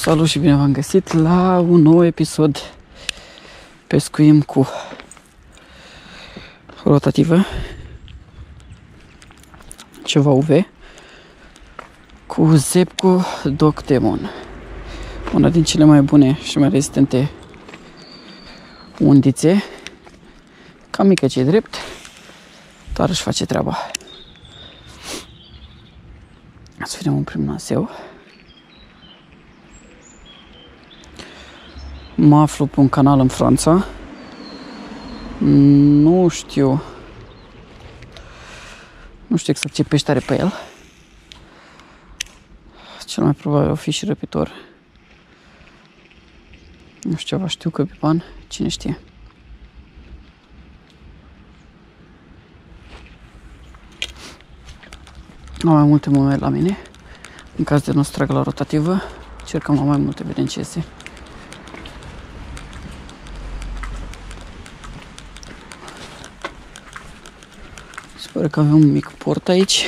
Salut și bine v-am găsit la un nou episod Pescuim cu rotativă, ceva UV, cu Zebco Dog Demon, una din cele mai bune și mai rezistente undițe, cam mică ce-i drept, dar își face treaba. Să vedem un prim naseu. Mă aflu pe un canal în Franța. Nu știu exact ce pește are pe el. Cel mai probabil o fi și răpitor. Nu știu ceva, știu că pipan, cine știe. Am mai multe momente la mine. În caz de nu trag la rotativă, cercăm la mai multe, vedem ce iese. Sper că avem un mic port aici.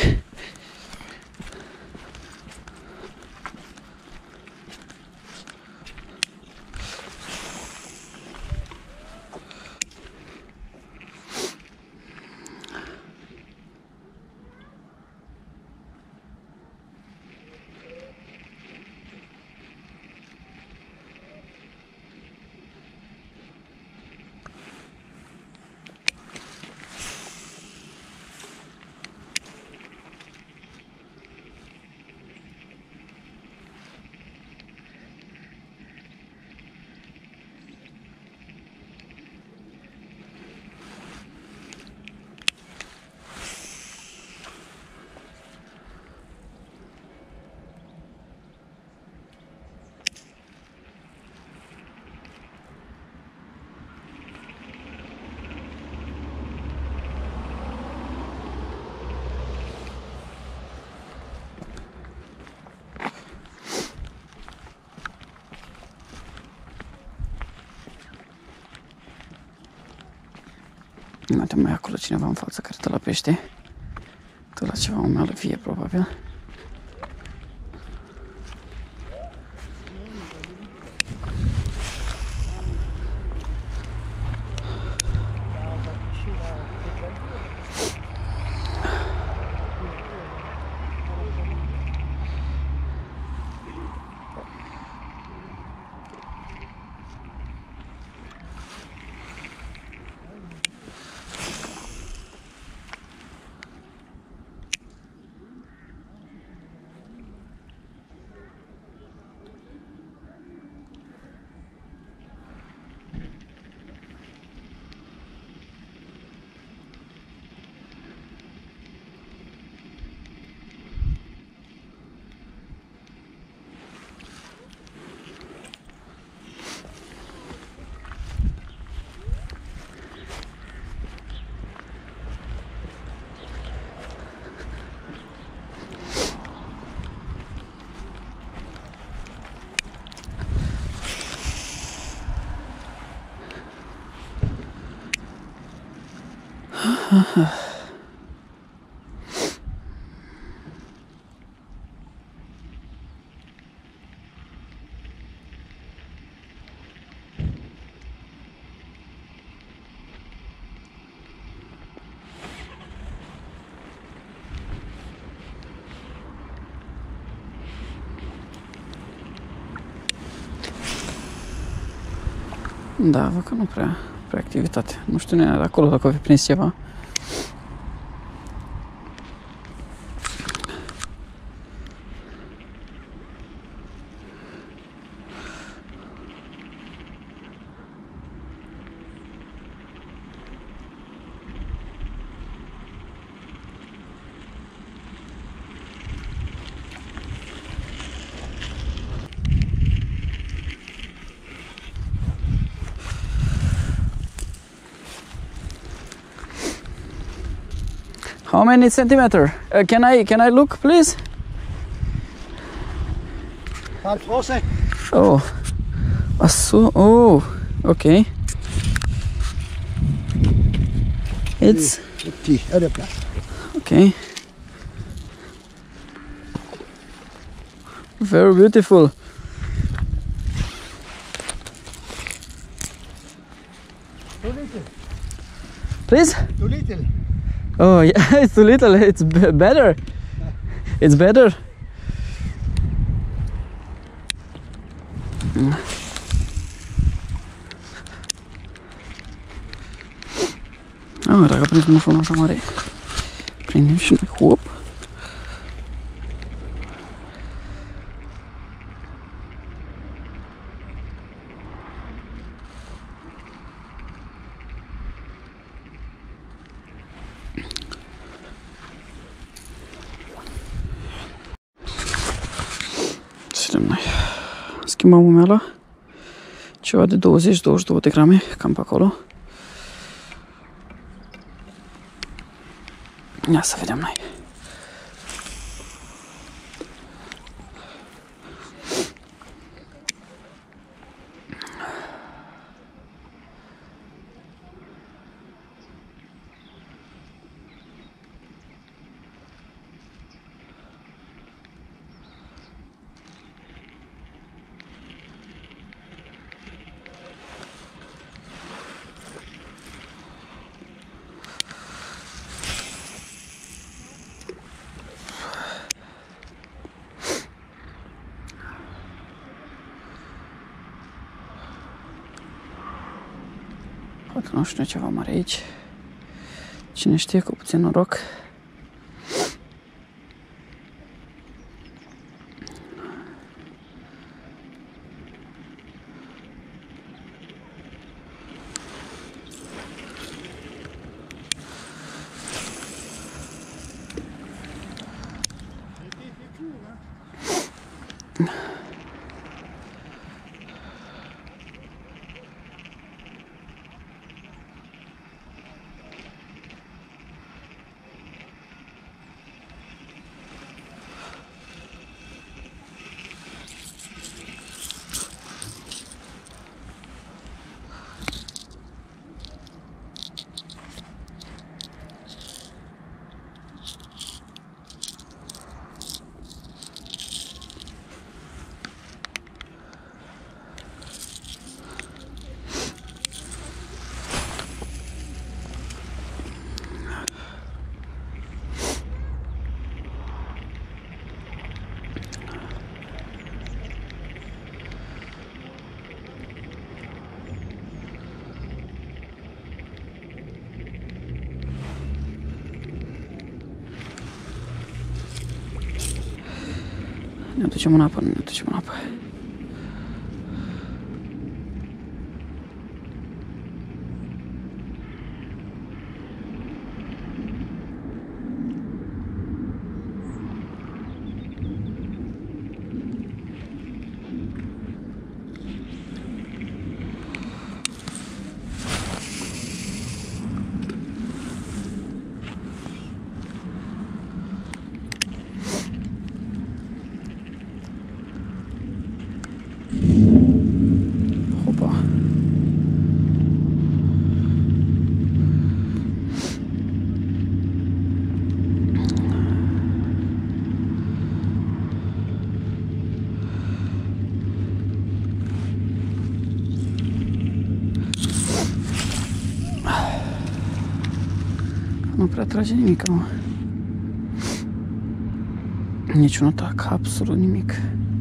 Mai acolo cineva în față care dă la pește. Dă la ceva umeală vie, probabil. Da, văd că nu prea activitate. Nu știu de acolo dacă o fi prins ceva. How many centimeter? Can I look, please? Oh, oh, okay. It's okay. Very beautiful. Too little. Please? Too little. Oh, yeah, it's too little. It's better. It's better. Oh, dacă prindem un fond așa mare, prindem și noi, hop. Ce noi? Schimbăm umeala, ceva de 20-22 de grame, cam pe acolo. Ia să vedem noi. Poate nu știu ceva mare aici. Cine știe, cu puțin noroc. Ne ducem în apă, nu ne ducem în apă. Nu prea trage nimic, mă. Niciun atac, absolut nimic.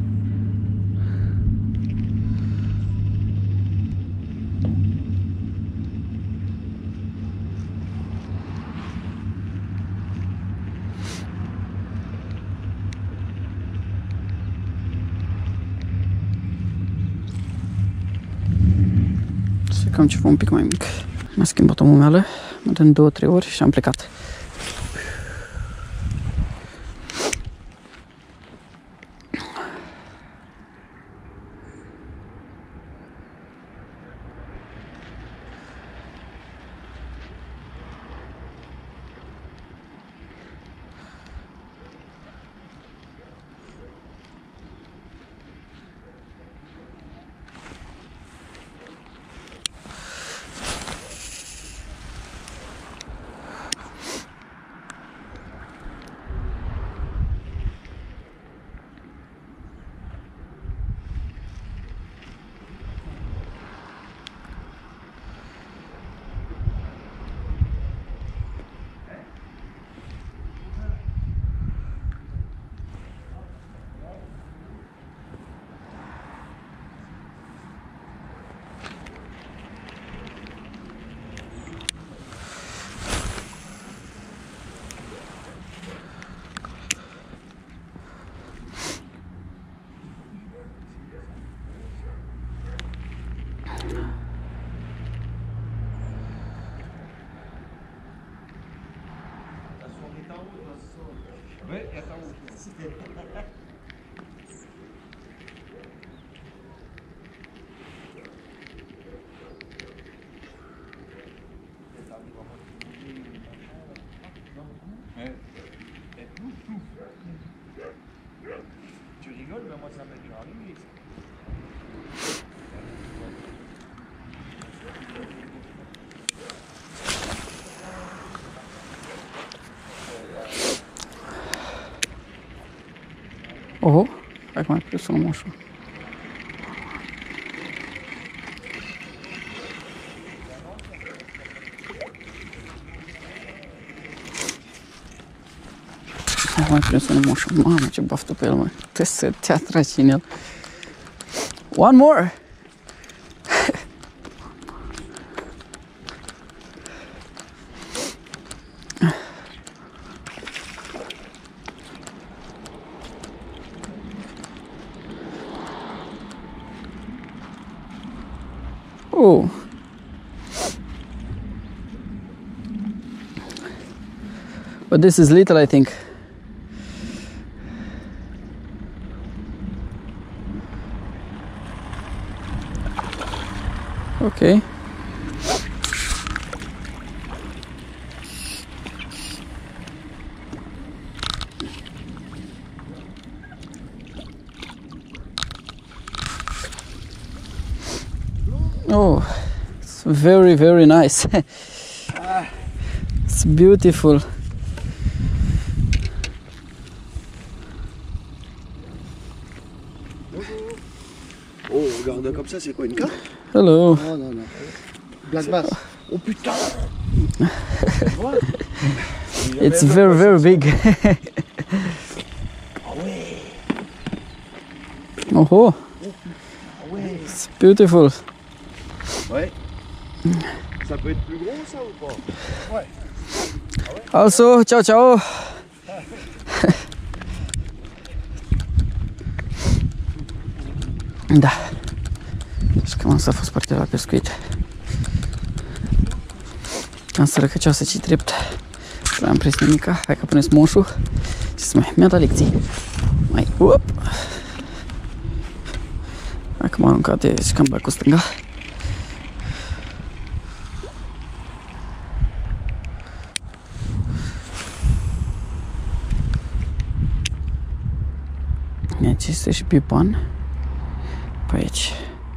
Să cam ceva un pic mai mic. Mi-a schimbat o umeală, mă dăm 2-3 ori și am plecat. Tu rigoles, mais moi ça me met en limite. Oho, hai mai prins un moșu. Hai mai prins un moșu. Mamă, ce baftă pe el, mă. Trebuie să te atragi în el. One more! Oh. But this is little, I think. Okay. Oh, it's very, very nice. It's beautiful. Oh, regarde comme ça, c'est quoi, une carte? Hello. Non, non, non. Black bass. Oh putain. It's very, very big. Oh, it's beautiful. Ouais. Ça peut être plus gros, ça, ou pas? Ouais. Also, ciao, ciao. Da. Și cam asta a fost partea la pescuit. Am sărăcăcioasă ce drept. Nu am prins nimica. Hai că puneți moșul. Ce să mai mi-a dat lecții. Mai, up. Hai că m-am aruncat de și cam bacul stânga. Aici este și pipan. Pe aici.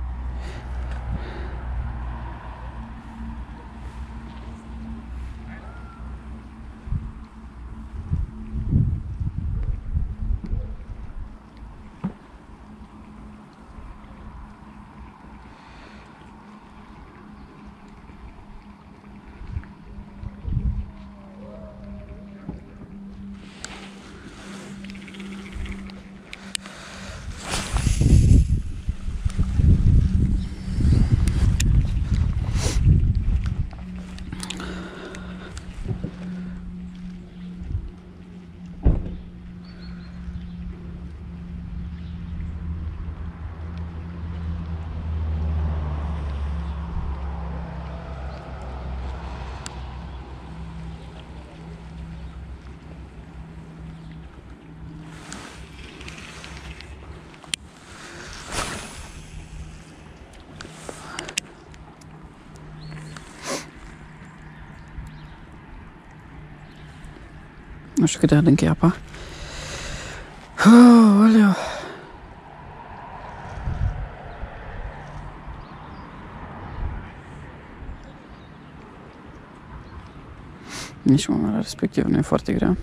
Nu știu cât de adânc e apa. Oleu. Nici mămăra respectiv nu e foarte grea.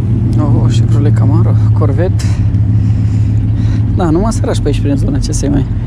Chevrolet Camaro, Corvette. Da, nu mă sărași pe aici prin zona, ce să mai.